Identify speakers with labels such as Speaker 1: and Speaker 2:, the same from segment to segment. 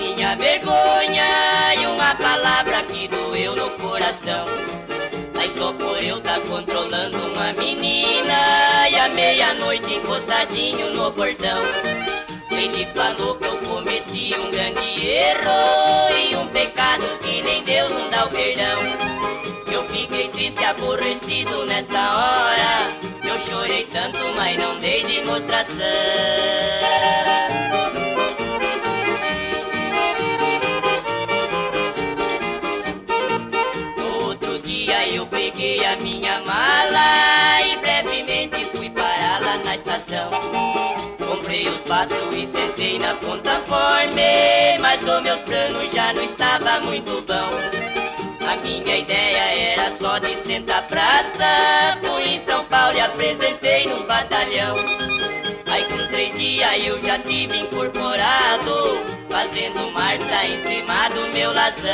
Speaker 1: minha vergonha e uma palavra que doeu no coração. Mas só por eu tá controlando uma menina e à meia-noite encostadinho no portão. Ele falou que eu cometi um grande erro e um pecado que nem Deus não dá o perdão. Eu fiquei triste e aborrecido nesta hora. Eu chorei tanto, mas não dei demonstração. No outro dia eu peguei a minha mala e brevemente fui parar lá na estação. Comprei os passos e sentei na plataforma, mas os meus planos já não estavam muito bons. A minha ideia era só de sentar praça. Fui em São Paulo e apresentei no batalhão. Aí com 3 dias eu já tive incorporado, fazendo marcha em cima do meu lazão.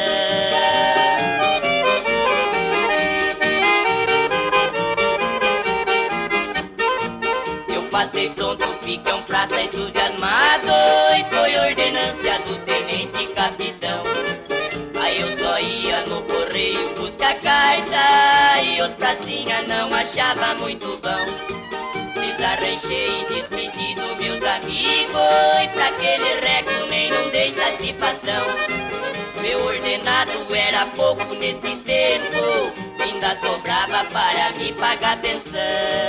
Speaker 1: Eu passei pronto, ficão praça entusiasmado, e foi ordenância do tenente capitão. Aí eu só ia no correio buscar carta e os pracinhas não achava muito bom. Desarranchei e despedi dos meus amigos e pra aquele reco nem não dei satisfação. Meu ordenado era pouco nesse tempo, ainda sobrava para me pagar pensão.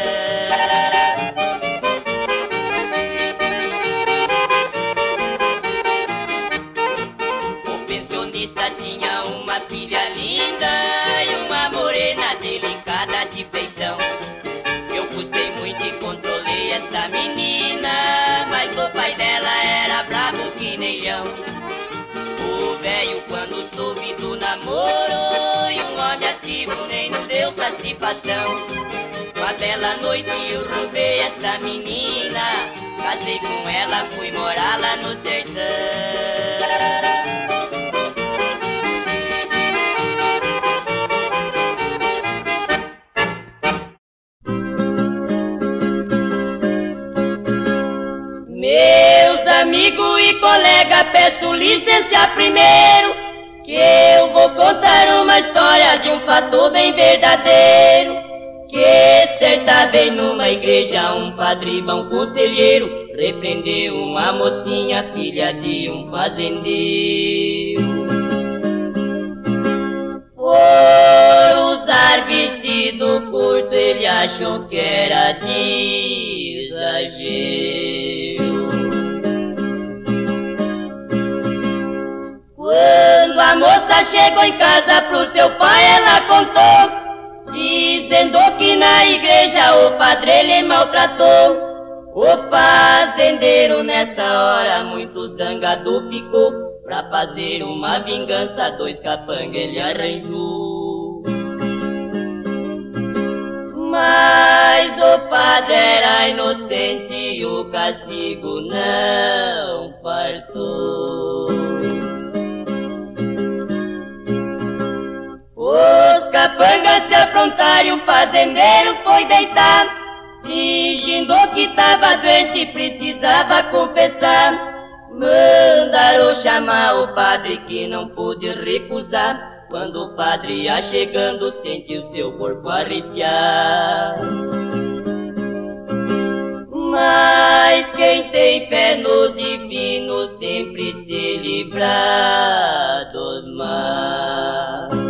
Speaker 1: Tinha uma filha linda e uma morena delicada de feição. Eu gostei muito e controlei esta menina, mas o pai dela era bravo que nem leão. O velho quando soube do namoro e um homem ativo nem nos deu satisfação. Uma bela noite eu roubei esta menina, casei com ela, fui morar lá no sertão. Meus amigos e colegas, peço licença primeiro, que eu vou contar uma história de um fato bem verdadeiro. Que certa vez numa igreja um padre bom conselheiro repreendeu uma mocinha, filha de um fazendeiro, por usar vestido curto. Ele achou que era de exagero. Quando a moça chegou em casa pro seu pai, ela contou, dizendo que na igreja o padre ele maltratou. O fazendeiro nessa hora muito zangado ficou, pra fazer uma vingança 2 capangas ele arranjou. Mas o padre era inocente e o castigo não fartou. Os capangas se aprontaram e o fazendeiro foi deitar, fingindo que tava doente e precisava confessar. Mandaram chamar o padre que não pôde recusar. Quando o padre ia chegando, sentiu seu corpo arrepiar. Mas quem tem fé no divino sempre se livra dos males.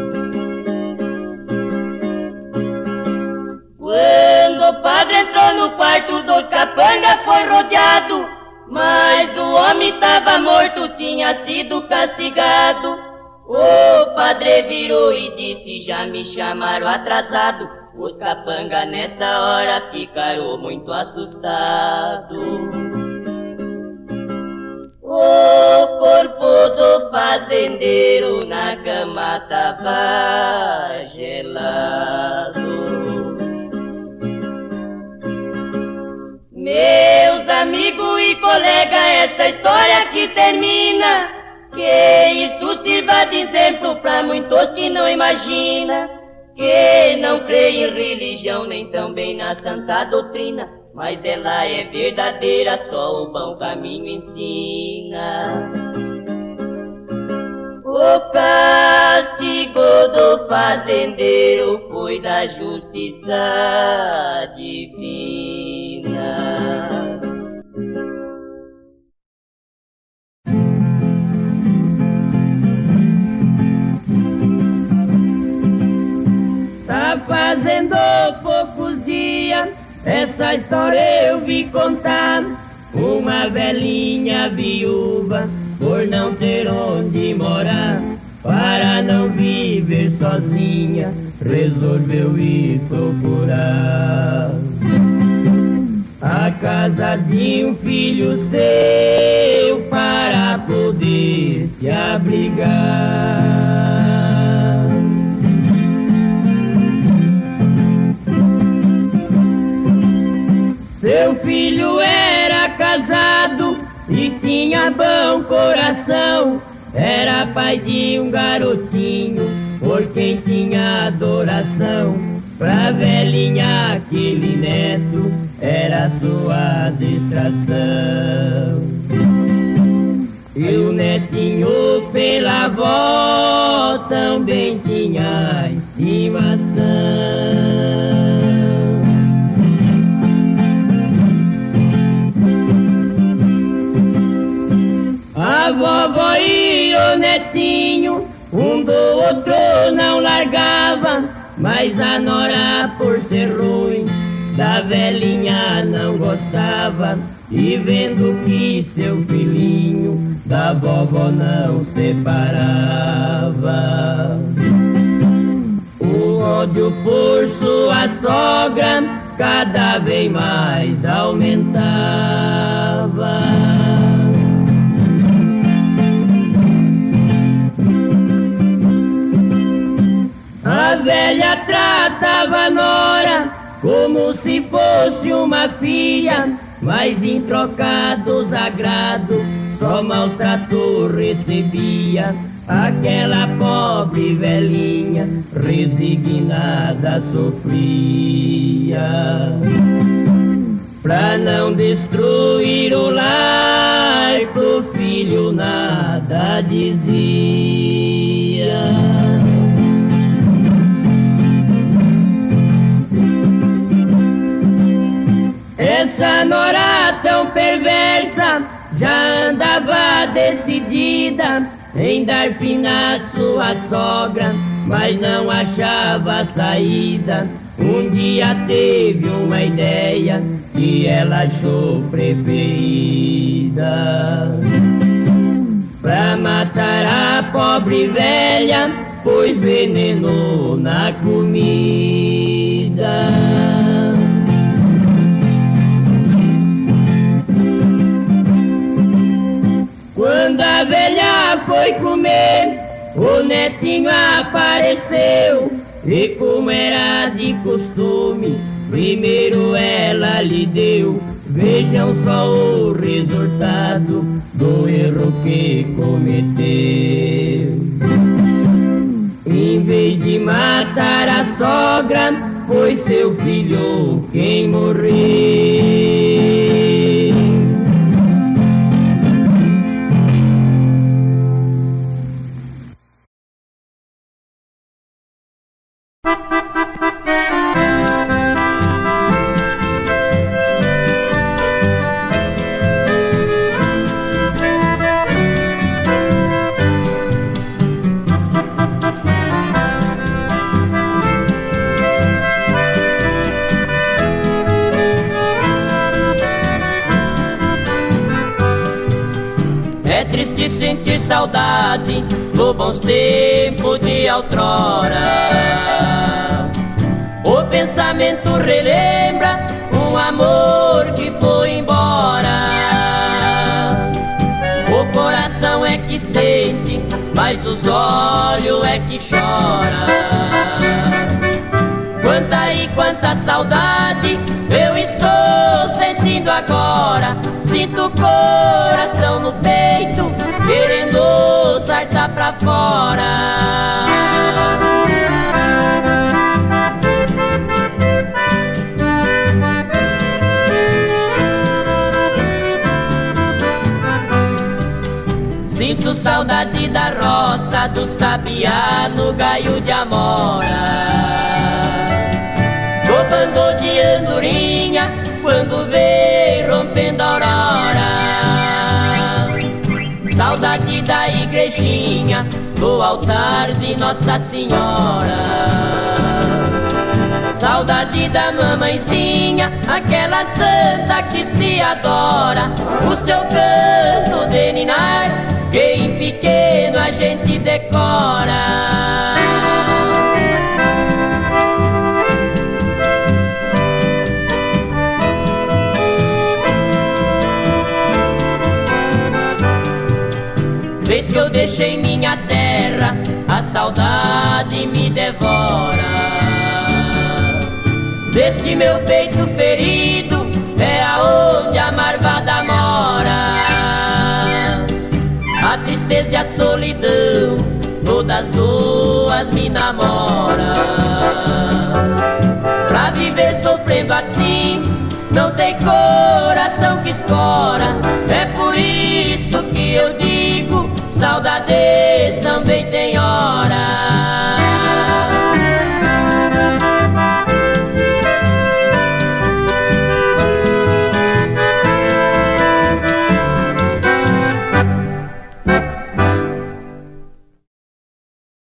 Speaker 1: Quando o padre entrou no quarto, 2 capangas foi rodeado, mas o homem tava morto, tinha sido castigado. O padre virou e disse, já me chamaram atrasado. Os capangas nessa hora ficaram muito assustados. O corpo do fazendeiro na cama tava gelado. Meus amigos e colegas, esta história aqui termina. Que isto sirva de exemplo para muitos que não imaginam, que não creem em religião nem também na santa doutrina, mas ela é verdadeira, só o bom caminho ensina. O castigo do fazendeiro foi da justiça divina.
Speaker 2: Tá fazendo poucos dias, essa história eu vi contar. Uma velhinha viúva, por não ter onde morar, para não viver sozinha, resolveu ir procurar a casa de um filho seu para poder se abrigar. Seu filho era casado e tinha bom coração, era pai de um garotinho, por quem tinha adoração. Pra velhinha aquele neto era sua distração. E o netinho pela avó também tinha estimação. A vovó e o netinho, um do outro não largava, mas a nora, por ser ruim, da velhinha não gostava. E vendo que seu filhinho da vovó não separava, o ódio por sua sogra cada vez mais aumentava. A velha tratava a nora como se fosse uma filha, mas em troca dos agrados só maus tratos recebia. Aquela pobre velhinha resignada sofria. Pra não destruir o lar, pro filho nada dizia. Essa nora tão perversa já andava decidida em dar fim à sua sogra, mas não achava saída. Um dia teve uma ideia que ela achou preferida. Pra matar a pobre velha, pôs veneno na comida. Quando a velha foi comer, o netinho apareceu. E como era de costume, primeiro ela lhe deu. Vejam só o resultado do erro que cometeu. Em vez de matar a sogra, foi seu filho quem morreu.
Speaker 1: É triste sentir saudade dos bons tempos de outrora. O pensamento relembra um amor que foi embora. O coração é que sente, mas os olhos é que chora. Quanta e quanta saudade eu estou sentindo agora. Sinto o coração no peito, querendo saltar pra fora. Sinto saudade da roça, do sabiá no gaio de amora, do bando de andorinha quando vem rompendo a aurora. Saudade da igrejinha, do altar de Nossa Senhora. Saudade da mamãezinha, aquela santa que se adora. O seu canto de ninar, que em pequeno a gente decora. Vez que eu deixei minha terra, a saudade me devora. Deste meu peito ferido, é aonde a marvada mora. A tristeza e a solidão, todas duas me namoram. Pra viver sofrendo assim, não tem coração que escora. É por isso que eu digo, saudade